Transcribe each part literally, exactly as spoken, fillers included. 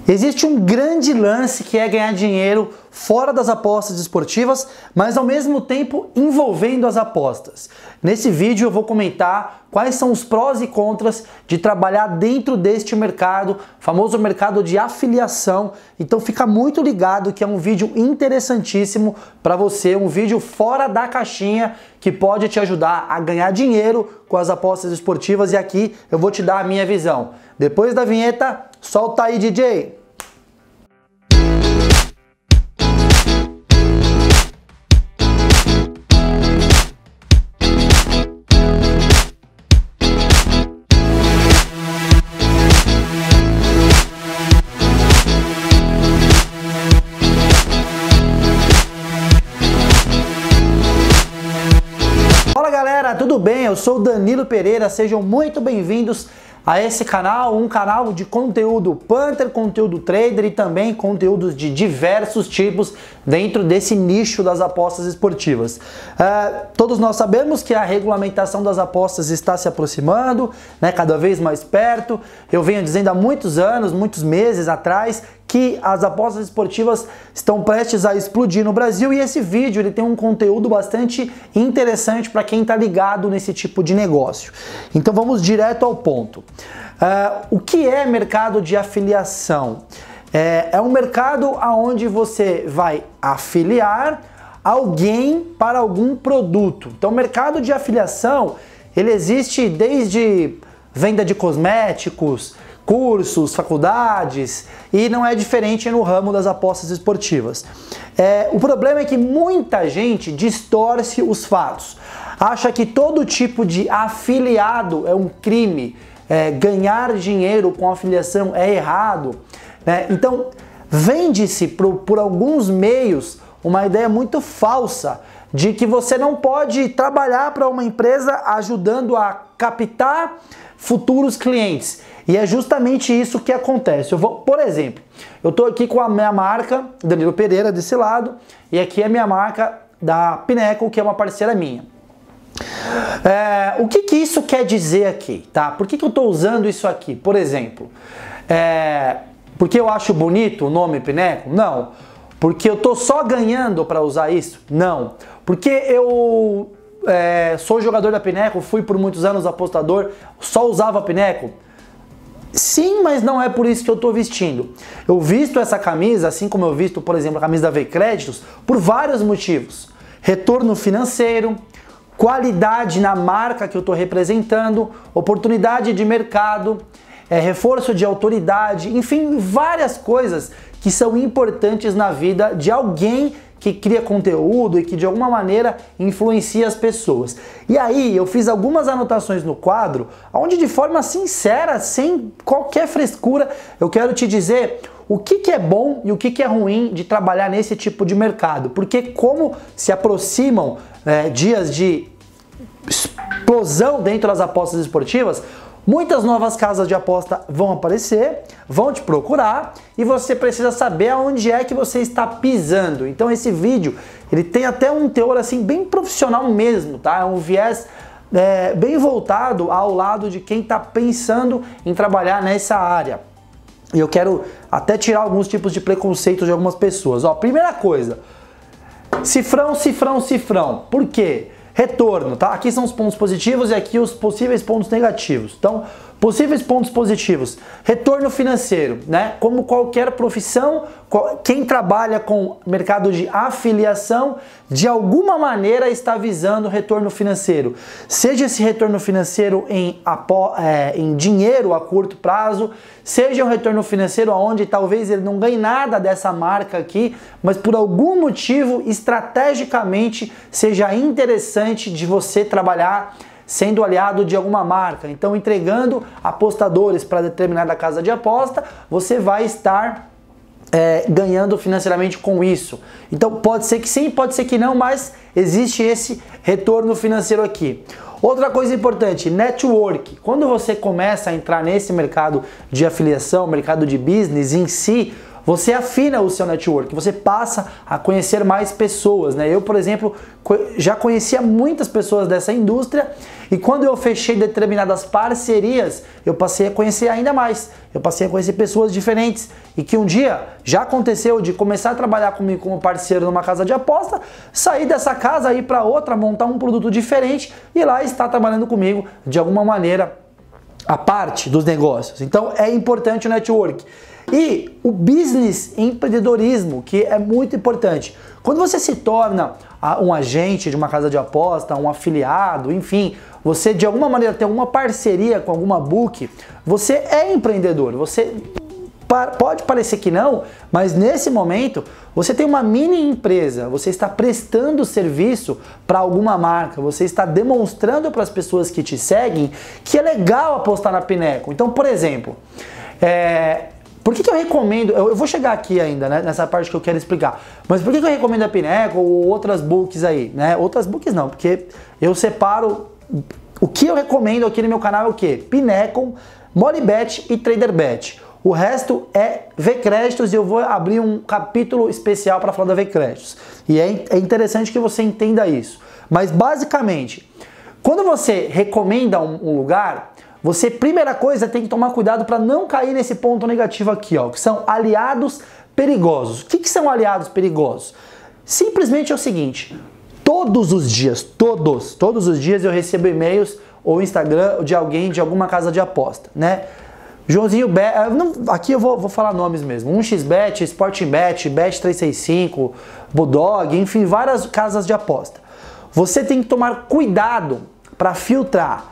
Existe um grande lance que é ganhar dinheiro fora das apostas esportivas, mas ao mesmo tempo envolvendo as apostas. Nesse vídeo eu vou comentar quais são os prós e contras de trabalhar dentro deste mercado, famoso mercado de afiliação. Então fica muito ligado que é um vídeo interessantíssimo para você, um vídeo fora da caixinha que pode te ajudar a ganhar dinheiro com as apostas esportivas, e aqui eu vou te dar a minha visão. Depois da vinheta, solta aí, D J! Fala galera, tudo bem? Eu sou o Danilo Pereira, sejam muito bem-vindos a esse canal, um canal de conteúdo punter, conteúdo trader e também conteúdos de diversos tipos dentro desse nicho das apostas esportivas. Uh, todos nós sabemos que a regulamentação das apostas está se aproximando, né, cada vez mais perto. Eu venho dizendo há muitos anos, muitos meses atrás, que as apostas esportivas estão prestes a explodir no Brasil, e esse vídeo ele tem um conteúdo bastante interessante para quem está ligado nesse tipo de negócio. Então vamos direto ao ponto. Uh, o que é mercado de afiliação? É, é um mercado onde você vai afiliar alguém para algum produto. Então o mercado de afiliação ele existe desde venda de cosméticos, cursos, faculdades, e não é diferente no ramo das apostas esportivas. É, o problema é que muita gente distorce os fatos, acha que todo tipo de afiliado é um crime, é, ganhar dinheiro com afiliação é errado, né? Então vende-se por, por alguns meios uma ideia muito falsa de que você não pode trabalhar para uma empresa ajudando a captar futuros clientes. E é justamente isso que acontece. Eu vou, por exemplo, eu estou aqui com a minha marca, Danilo Pereira, desse lado, e aqui é a minha marca da Pinnacle, que é uma parceira minha. É, o que, que isso quer dizer aqui, tá? Por que, que eu estou usando isso aqui? Por exemplo, é, porque eu acho bonito o nome Pinnacle? Não. Porque eu estou só ganhando para usar isso? Não. Porque eu é, sou jogador da Pinnacle, fui por muitos anos apostador, só usava a Pinnacle? Sim, mas não é por isso que eu estou vestindo. Eu visto essa camisa, assim como eu visto, por exemplo, a camisa da V Créditos, por vários motivos. Retorno financeiro, qualidade na marca que eu estou representando, oportunidade de mercado, é, reforço de autoridade, enfim, várias coisas que são importantes na vida de alguém que cria conteúdo e que de alguma maneira influencia as pessoas. E aí eu fiz algumas anotações no quadro, onde de forma sincera, sem qualquer frescura, eu quero te dizer o que, que é bom e o que, que é ruim de trabalhar nesse tipo de mercado. Porque como se aproximam é, dias de explosão dentro das apostas esportivas, muitas novas casas de aposta vão aparecer, vão te procurar, e você precisa saber aonde é que você está pisando. Então esse vídeo, ele tem até um teor assim bem profissional mesmo, tá? É um viés é, bem voltado ao lado de quem está pensando em trabalhar nessa área. E eu quero até tirar alguns tipos de preconceitos de algumas pessoas. Ó, primeira coisa, cifrão, cifrão, cifrão. Por quê? Retorno, tá? Aqui são os pontos positivos e aqui os possíveis pontos negativos. Então, possíveis pontos positivos. Retorno financeiro, né? Como qualquer profissão, quem trabalha com mercado de afiliação, de alguma maneira está visando retorno financeiro. Seja esse retorno financeiro em, é, em dinheiro a curto prazo, seja um retorno financeiro onde talvez ele não ganhe nada dessa marca aqui, mas por algum motivo, estrategicamente, seja interessante de você trabalhar sendo aliado de alguma marca. Então, entregando apostadores para determinada casa de aposta, você vai estar é, ganhando financeiramente com isso. Então, pode ser que sim, pode ser que não, mas existe esse retorno financeiro aqui. Outra coisa importante, network. Quando você começa a entrar nesse mercado de afiliação, mercado de business em si, você afina o seu network, você passa a conhecer mais pessoas, né? Eu, por exemplo, já conhecia muitas pessoas dessa indústria e quando eu fechei determinadas parcerias, eu passei a conhecer ainda mais. Eu passei a conhecer pessoas diferentes e que um dia já aconteceu de começar a trabalhar comigo como parceiro numa casa de aposta, sair dessa casa, ir para outra, montar um produto diferente e lá estar trabalhando comigo de alguma maneira a parte dos negócios. Então é importante o network. E o business empreendedorismo, que é muito importante. Quando você se torna um agente de uma casa de aposta, um afiliado, enfim, você de alguma maneira tem alguma parceria com alguma book, você é empreendedor. Você pode parecer que não, mas nesse momento você tem uma mini empresa, você está prestando serviço para alguma marca, você está demonstrando para as pessoas que te seguem que é legal apostar na Pinnacle. Então, por exemplo, é... por que, que eu recomendo, eu vou chegar aqui ainda, né, nessa parte que eu quero explicar, mas por que, que eu recomendo a Pinnacle ou outras books aí, né? Outras books não, porque eu separo, o que eu recomendo aqui no meu canal é o que? Pinnacle, Molybet e TraderBet. O resto é V-Créditos e eu vou abrir um capítulo especial para falar da V-Créditos. E é, é interessante que você entenda isso. Mas basicamente, quando você recomenda um, um lugar, você, primeira coisa, tem que tomar cuidado para não cair nesse ponto negativo aqui, ó, que são aliados perigosos. O que, que são aliados perigosos? Simplesmente é o seguinte, todos os dias, todos, todos os dias eu recebo e-mails ou Instagram de alguém de alguma casa de aposta, né? Joãozinho Bet, aqui eu vou, vou falar nomes mesmo, um x bet, Sportingbet, Bet trezentos e sessenta e cinco, Bulldog, enfim, várias casas de aposta. Você tem que tomar cuidado para filtrar.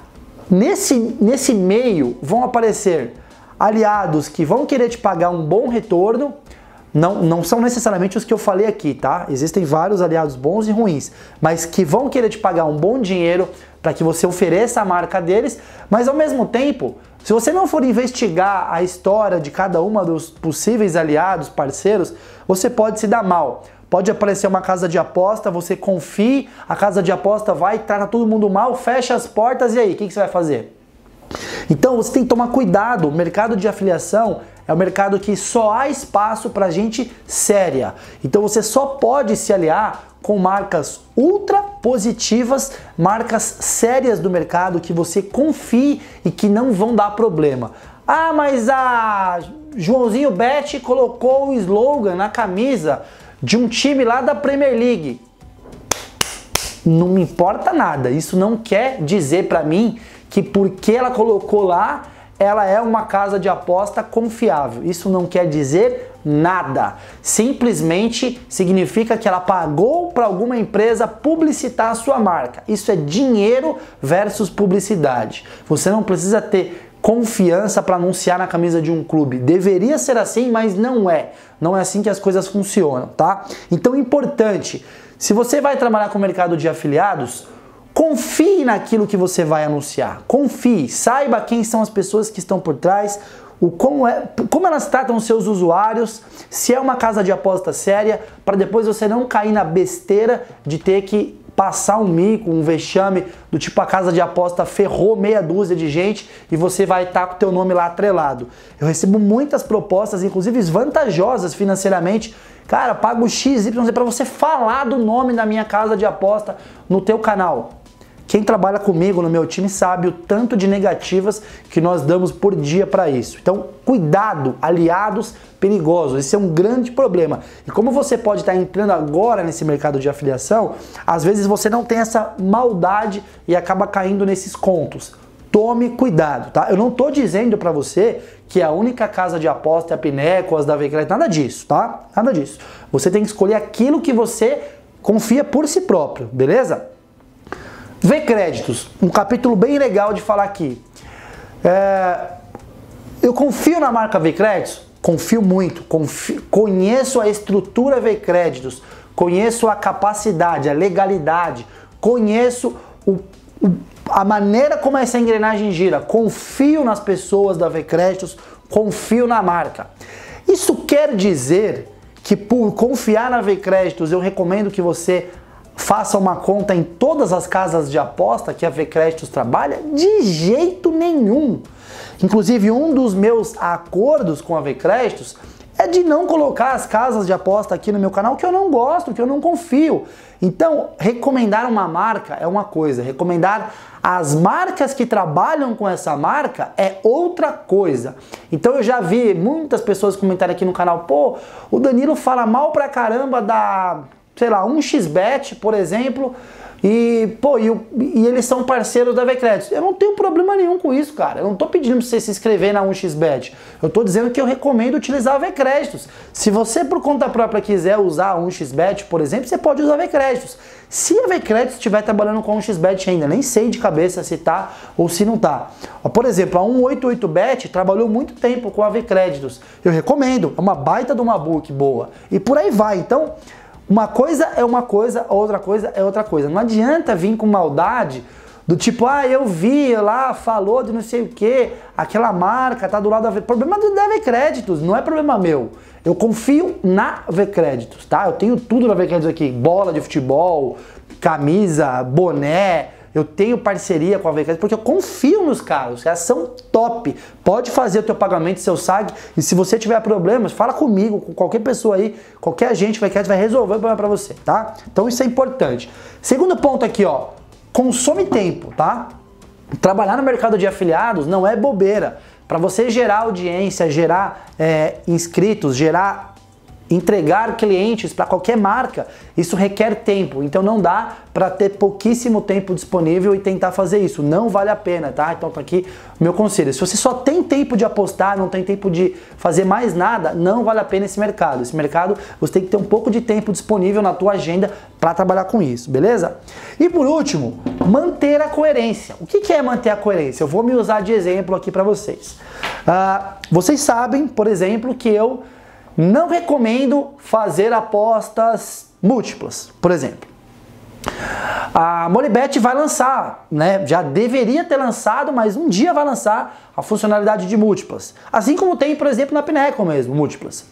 Nesse, nesse meio vão aparecer aliados que vão querer te pagar um bom retorno, não, não são necessariamente os que eu falei aqui, tá? Existem vários aliados bons e ruins, mas que vão querer te pagar um bom dinheiro para que você ofereça a marca deles, mas ao mesmo tempo, se você não for investigar a história de cada uma dos possíveis aliados, parceiros, você pode se dar mal. Pode aparecer uma casa de aposta, você confie, a casa de aposta vai, trata todo mundo mal, fecha as portas e aí, o que, que você vai fazer? Então você tem que tomar cuidado, o mercado de afiliação é um mercado que só há espaço para gente séria. Então você só pode se aliar com marcas ultra positivas, marcas sérias do mercado que você confie e que não vão dar problema. Ah, mas a Joãozinho Bet colocou o slogan na camisa de um time lá da Premier League. Não me importa nada, isso não quer dizer para mim que porque ela colocou lá, ela é uma casa de aposta confiável. Isso não quer dizer nada. Simplesmente significa que ela pagou para alguma empresa publicitar a sua marca. Isso é dinheiro versus publicidade. Você não precisa ter confiança para anunciar na camisa de um clube. Deveria ser assim, mas não é. Não é assim que as coisas funcionam, tá? Então, importante, se você vai trabalhar com o mercado de afiliados, confie naquilo que você vai anunciar. Confie, saiba quem são as pessoas que estão por trás, o como, é, como elas tratam os seus usuários, se é uma casa de aposta séria, para depois você não cair na besteira de ter que passar um mico, um vexame, do tipo a casa de aposta ferrou meia dúzia de gente e você vai estar com o teu nome lá atrelado. Eu recebo muitas propostas, inclusive vantajosas financeiramente. Cara, pago X Y Z para você falar do nome da minha casa de aposta no teu canal. Quem trabalha comigo no meu time sabe o tanto de negativas que nós damos por dia para isso. Então, cuidado, aliados perigosos. Esse é um grande problema. E como você pode estar entrando agora nesse mercado de afiliação, às vezes você não tem essa maldade e acaba caindo nesses contos. Tome cuidado, tá? Eu não tô dizendo para você que a única casa de aposta é a Pinnacle, as da V-Crédito, nada disso, tá? Nada disso. Você tem que escolher aquilo que você confia por si próprio, beleza? V-Créditos, um capítulo bem legal de falar aqui. É, eu confio na marca V-Créditos? Confio muito. Confio, conheço a estrutura V-Créditos, conheço a capacidade, a legalidade, conheço o, o, a maneira como essa engrenagem gira. Confio nas pessoas da V-Créditos, confio na marca. Isso quer dizer que por confiar na V-Créditos eu recomendo que você faça uma conta em todas as casas de aposta que a V-Créditos trabalha? De jeito nenhum. Inclusive, um dos meus acordos com a V-Créditos é de não colocar as casas de aposta aqui no meu canal que eu não gosto, que eu não confio. Então, recomendar uma marca é uma coisa, recomendar as marcas que trabalham com essa marca é outra coisa. Então eu já vi muitas pessoas comentarem aqui no canal, pô, o Danilo fala mal pra caramba da, sei lá, um x bet, por exemplo, e, pô, e, e eles são parceiros da VCréditos. Eu não tenho problema nenhum com isso, cara. Eu não tô pedindo pra você se inscrever na um x bet. Eu tô dizendo que eu recomendo utilizar a VCréditos. Se você, por conta própria, quiser usar a um x bet, por exemplo, você pode usar a VCréditos. Se a VCréditos estiver trabalhando com a um x bet ainda, nem sei de cabeça se tá ou se não tá. Por exemplo, a cento e oitenta e oito bet trabalhou muito tempo com a VCréditos. Eu recomendo, é uma baita de uma book boa. E por aí vai. Então, uma coisa é uma coisa, outra coisa é outra coisa. Não adianta vir com maldade do tipo, ah, eu vi lá, falou de não sei o que, aquela marca tá do lado da VCréditos. Problema da VCréditos, não é problema meu. Eu confio na VCréditos, tá? Eu tenho tudo na VCréditos aqui, bola de futebol, camisa, boné, eu tenho parceria com a VCréditos porque eu confio nos caras, os caras são top. Pode fazer o teu pagamento, seu S A G, e se você tiver problemas, fala comigo, com qualquer pessoa aí, qualquer agente VCréditos vai resolver o problema pra você, tá? Então isso é importante. Segundo ponto aqui, ó, consome tempo, tá? Trabalhar no mercado de afiliados não é bobeira. Para você gerar audiência, gerar é, inscritos, gerar, entregar clientes para qualquer marca, isso requer tempo. Então não dá para ter pouquíssimo tempo disponível e tentar fazer isso. Não vale a pena, tá? Então tá aqui o meu conselho. Se você só tem tempo de apostar, não tem tempo de fazer mais nada, não vale a pena esse mercado. Esse mercado você tem que ter um pouco de tempo disponível na tua agenda para trabalhar com isso, beleza? E por último, manter a coerência. O que que é manter a coerência? Eu vou me usar de exemplo aqui para vocês. Uh, vocês sabem, por exemplo, que eu não recomendo fazer apostas múltiplas, por exemplo. A Molibet vai lançar, né? Já deveria ter lançado, mas um dia vai lançar a funcionalidade de múltiplas. Assim como tem, por exemplo, na Pinnacle mesmo, múltiplas.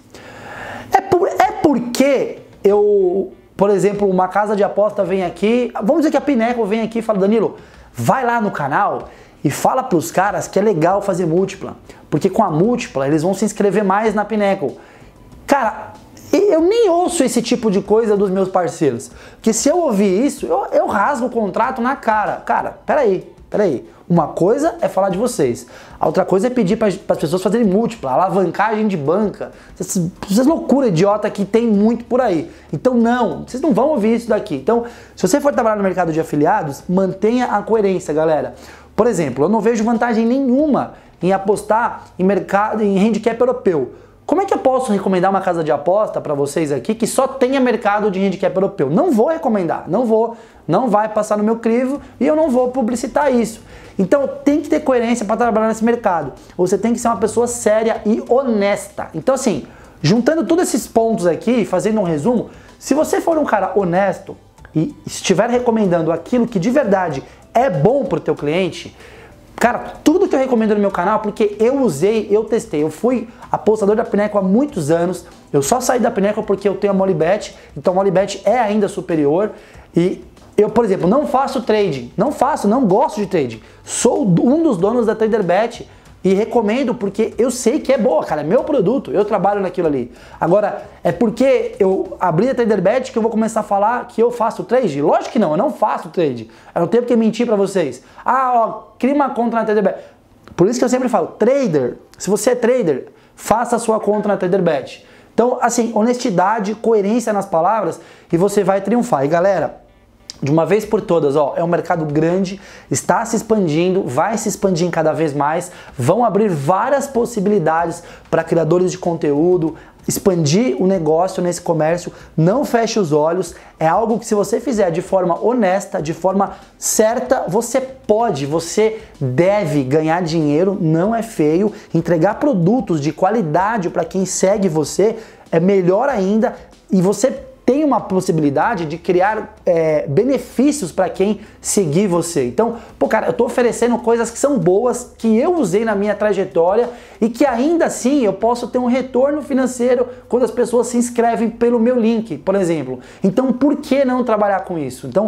É, por, é porque eu, por exemplo, uma casa de aposta vem aqui, vamos dizer que a Pinnacle vem aqui e fala, Danilo, vai lá no canal e fala para os caras que é legal fazer múltipla, porque com a múltipla eles vão se inscrever mais na Pinnacle. Cara, eu nem ouço esse tipo de coisa dos meus parceiros, porque se eu ouvir isso, eu, eu rasgo o contrato na cara. Cara, peraí, peraí. Uma coisa é falar de vocês, a outra coisa é pedir para as pessoas fazerem múltipla, alavancagem de banca, essas, essas loucuras idiota que tem muito por aí. Então não, vocês não vão ouvir isso daqui. Então, se você for trabalhar no mercado de afiliados, mantenha a coerência, galera. Por exemplo, eu não vejo vantagem nenhuma em apostar em mercado, em handicap europeu. Como é que eu posso recomendar uma casa de aposta para vocês aqui que só tenha mercado de handicap europeu? Não vou recomendar, não vou, não vai passar no meu crivo e eu não vou publicitar isso. Então tem que ter coerência para trabalhar nesse mercado. Você tem que ser uma pessoa séria e honesta. Então assim, juntando todos esses pontos aqui, fazendo um resumo, se você for um cara honesto e estiver recomendando aquilo que de verdade é bom para o teu cliente, cara, tudo que eu recomendo no meu canal, porque eu usei, eu testei, eu fui apostador da Pinnacle há muitos anos, eu só saí da Pinnacle porque eu tenho a Molibet, então a Molibet é ainda superior e eu, por exemplo, não faço trading, não faço, não gosto de trading, sou um dos donos da TraderBet e recomendo porque eu sei que é boa, cara, é meu produto, eu trabalho naquilo ali. Agora, é porque eu abri a TraderBet que eu vou começar a falar que eu faço trade? Lógico que não, eu não faço trade. Eu não tenho porque mentir pra vocês. Ah, ó, cria uma conta na TraderBet. Por isso que eu sempre falo, trader, se você é trader, faça a sua conta na TraderBet. Então, assim, honestidade, coerência nas palavras e você vai triunfar. E galera, de uma vez por todas, ó, é um mercado grande, está se expandindo, vai se expandir cada vez mais, vão abrir várias possibilidades para criadores de conteúdo, expandir o negócio nesse comércio, não feche os olhos, é algo que se você fizer de forma honesta, de forma certa, você pode, você deve ganhar dinheiro, não é feio, entregar produtos de qualidade para quem segue você é melhor ainda e você tem uma possibilidade de criar é, benefícios para quem seguir você. Então, pô, cara, eu tô oferecendo coisas que são boas, que eu usei na minha trajetória e que ainda assim eu posso ter um retorno financeiro quando as pessoas se inscrevem pelo meu link, por exemplo. Então, por que não trabalhar com isso? Então,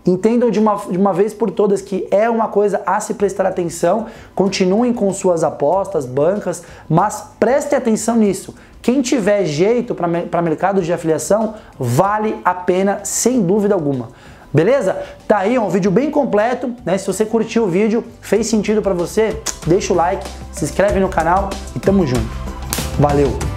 entendam de uma, de uma vez por todas que é uma coisa a se prestar atenção, continuem com suas apostas, bancas, mas prestem atenção nisso. Quem tiver jeito para mercado de afiliação, vale a pena, sem dúvida alguma. Beleza? Tá aí um vídeo bem completo, né? Se você curtiu o vídeo, fez sentido para você, deixa o like, se inscreve no canal e tamo junto. Valeu!